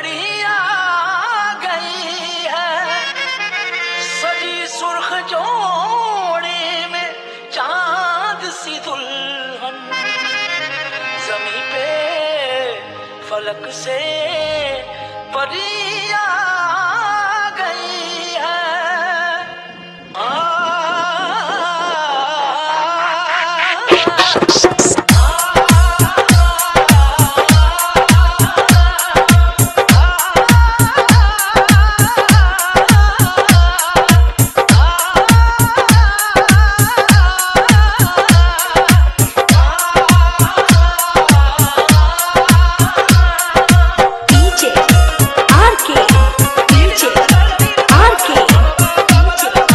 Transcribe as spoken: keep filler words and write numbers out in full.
घड़ी आ गई है, सजी सुर्ख जोड़े में चांद सी दुल्हन, जमी पे फलक से परी आ